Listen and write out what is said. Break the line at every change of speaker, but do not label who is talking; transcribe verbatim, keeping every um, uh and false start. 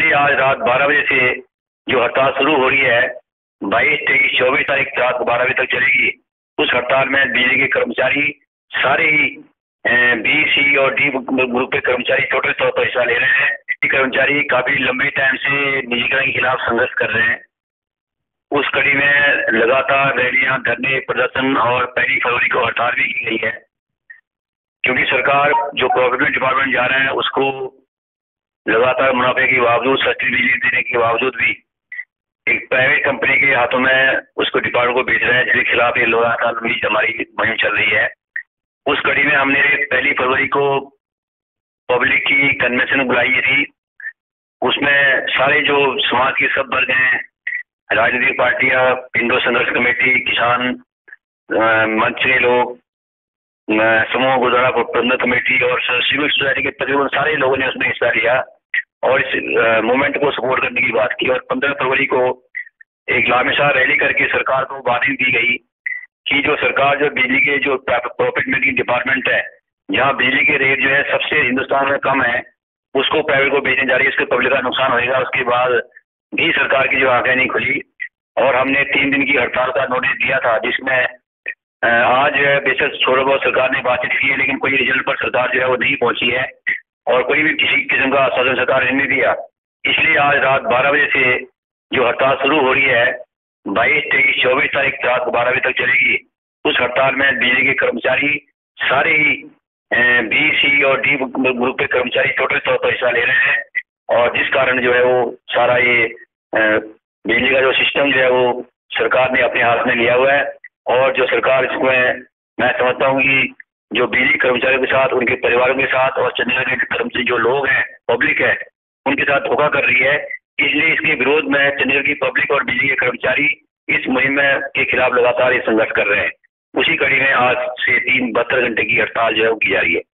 इसलिए आज रात बारह बजे से जो हड़ताल शुरू हो रही है, बाईस तेईस चौबीस तारीख रात बारह बजे तक चलेगी। उस हड़ताल में बिजली के कर्मचारी सारे ही बी सी और डी ग्रुप के कर्मचारी टोटल तौर पर हिस्सा ले रहे हैं। डी कर्मचारी काफी लंबे टाइम से निजीकरण के खिलाफ संघर्ष कर रहे हैं। उस कड़ी में लगातार रैलियां, धरने, प्रदर्शन और पहली फरवरी को हड़ताल भी की गई है, क्योंकि सरकार जो प्रोक्योरमेंट डिपार्टमेंट जा रहे हैं उसको लगातार मुनाफे के बावजूद, सस्ती बिजली देने के बावजूद भी एक प्राइवेट कंपनी के हाथों में उसको डिपार्टमेंट को भेज रहे हैं, जिसके खिलाफ ये लगातार हमारी मुहिम चल रही है। उस कड़ी में हमने पहली फरवरी को पब्लिक की कन्वेंशन बुलाई थी। उसमें सारे जो समाज के सब वर्ग हैं, राजनीतिक पार्टियां, हिंदू संघर्ष कमेटी, किसान मंच के लोग, समूह गुरुद्वारा प्रबंधक कमेटी और सिविल सोसाइटी के तकरीबन सारे लोगों ने उसमें हिस्सा लिया और इस मूवमेंट को सपोर्ट करने की बात की। और पंद्रह फरवरी को एक लामिशार रैली करके सरकार को वार्निंग दी गई कि जो सरकार जो बिजली के जो प्रॉफिट मेकिंग डिपार्टमेंट है, जहाँ बिजली के रेट जो है सबसे हिंदुस्तान में कम है, उसको प्राइवेट को बेचने जा रही है। इसके पब्लिक का नुकसान होगा। उसके बाद भी सरकार की जो आंखें नहीं खुली और हमने तीन दिन की हड़ताल का नोटिस दिया था, जिसमें आज जो है बेशक थोड़ा बहुत सरकार ने बातचीत की है, लेकिन कोई रिजल्ट पर सरकार जो है वो नहीं पहुंची है और कोई भी किसी किस्म का आश्वासन सरकार ने नहीं दिया। इसलिए आज रात बारह बजे से जो हड़ताल शुरू हो रही है, बाईस तेईस चौबीस तारीख रात बारह बजे तक चलेगी। उस हड़ताल में बिजली के कर्मचारी सारे ही बी सी और डी ग्रुप के कर्मचारी टोटल तौर पर हिस्सा ले रहे हैं और जिस कारण जो है वो सारा ये बिजली का जो सिस्टम जो है वो सरकार ने अपने हाथ में लिया हुआ है। और जो सरकार इसमें मैं समझता हूँ कि जो बिजली कर्मचारियों के साथ, उनके परिवारों के साथ और चंडीगढ़ के कर्मचारी जो लोग हैं, पब्लिक है, उनके साथ धोखा कर रही है। इसलिए इसके विरोध में चंडीगढ़ की पब्लिक और बिजली के कर्मचारी इस मुहिम के खिलाफ लगातार ये संघर्ष कर रहे हैं। उसी कड़ी में आज से तीन बहत्तर घंटे की हड़ताल जो है वो की जा रही है।